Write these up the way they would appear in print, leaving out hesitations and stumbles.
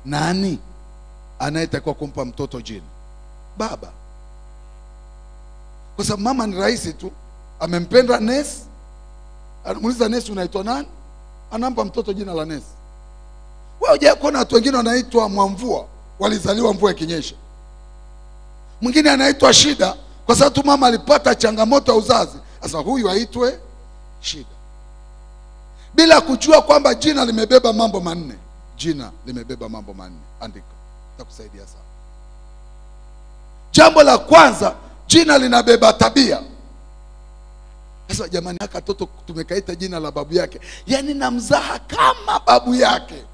nani anayetakiwa kumpa mtoto jina? Baba. Kwa sababu mama ni rahisi tu, amempenda Nesi, anamuuliza Nesi unaitwa nani, anampa mtoto jina la Nesi. Wewe hujawahi kuona watu wengine wanaitwa Mwamvua, walizaliwa mvua ikinyesha. Mwingine anaitwa Shida kwa sababu tu mama alipata changamoto ya uzazi, sasa huyu aitwe Shida, bila kujua kwamba jina limebeba mambo manne. Jina limebeba mambo manne. Andika, itakusaidia sana. Jambo la kwanza, jina linabeba tabia. Sasa jamani, haka toto tumekaita jina la babu yake, yaani namzaha kama babu yake.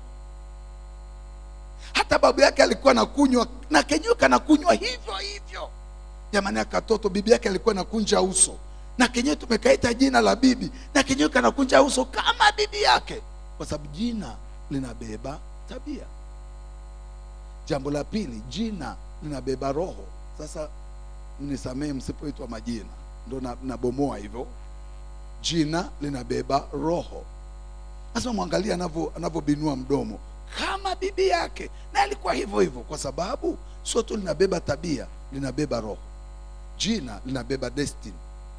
Hata babu yake alikuwa nakunywa na kenyewe kanakunywa hivyo hivyo. Jamani, haka toto bibi yake alikuwa nakunja uso, na kenyewe tumekaita jina la bibi, na kenyewe kanakunja uso kama bibi yake, kwa sababu jina linabeba tabia. Jambo la pili, jina linabeba roho. Sasa nisamee msipoitwa majina, ndo nabomoa hivyo. Jina linabeba roho. Sasa mwangalia anavyobinua mdomo kama bibi yake, na alikuwa hivyo hivyo, kwa sababu sio tu linabeba tabia, linabeba roho. Jina linabeba destiny.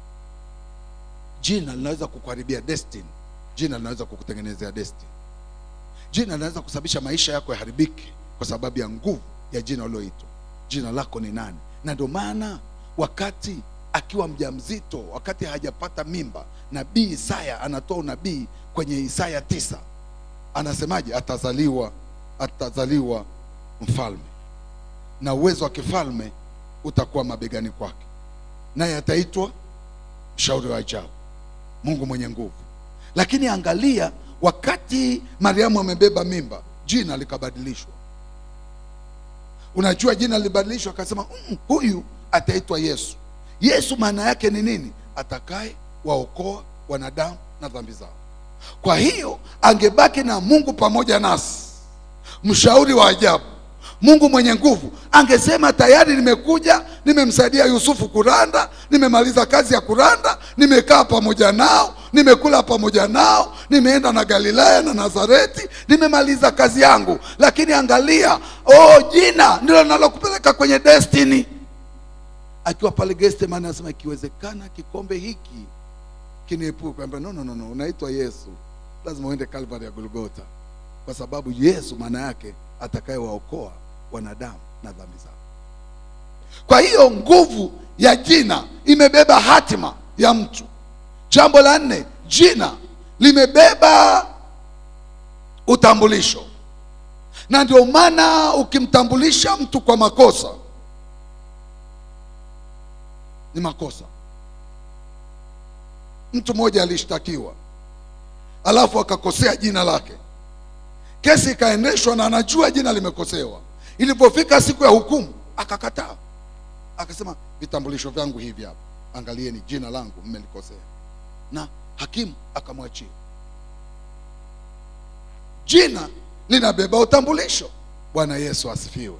Jina linaweza kukuharibia destiny. Jina linaweza kukutengenezea destiny. Jina linaweza kusababisha maisha yako yaharibike kwa sababu ya nguvu ya jina uliloitwa. Jina lako ni nani? Na ndio maana wakati akiwa mjamzito, wakati hajapata mimba, nabii Isaya anatoa unabii kwenye Isaya 9. Anasemaje? Atazaliwa mfalme, na uwezo wa kifalme utakuwa mabegani kwake, naye ataitwa Mshauri wa Ajabu, Mungu mwenye nguvu. Lakini angalia, wakati Mariamu amebeba mimba, jina likabadilishwa. Unajua jina libadilishwa, akasema huyu ataitwa Yesu. Yesu maana yake ni nini? Atakaye waokoa wanadamu na dhambi zao. Kwa hiyo angebaki na Mungu pamoja nasi, Mshauri wa Ajabu, Mungu mwenye nguvu. Angesema tayari nimekuja, nimemsaidia Yusufu kuranda, nimemaliza kazi ya kuranda, nimekaa pamoja nao, nimekula pamoja nao, nimeenda na Galilaya na Nazareti, nimemaliza kazi yangu. Lakini angalia, jina ndilo linalokupeleka kwenye destiny. Akiwa pale Gethsemane anasema ikiwezekana kikombe hiki kiniepuke. No, unaitwa Yesu, lazima uende Calvary ya Golgotha, kwa sababu Yesu maana yake atakayewaokoa wanadamu na dhambi zao. Kwa hiyo nguvu ya jina imebeba hatima ya mtu. Jambo la 4, jina limebeba utambulisho. Na ndio maana ukimtambulisha mtu kwa makosa, ni makosa. Mtu mmoja alishtakiwa, alafu akakosea jina lake. Kesi ikaendeshwa na anajua jina limekosewa. Ilipofika siku ya hukumu, akakataa. Akasema vitambulisho vyangu hivi hapa, angalieni jina langu mmelikosea. Na hakimu akamwachia. Jina linabeba utambulisho. Bwana Yesu asifiwe.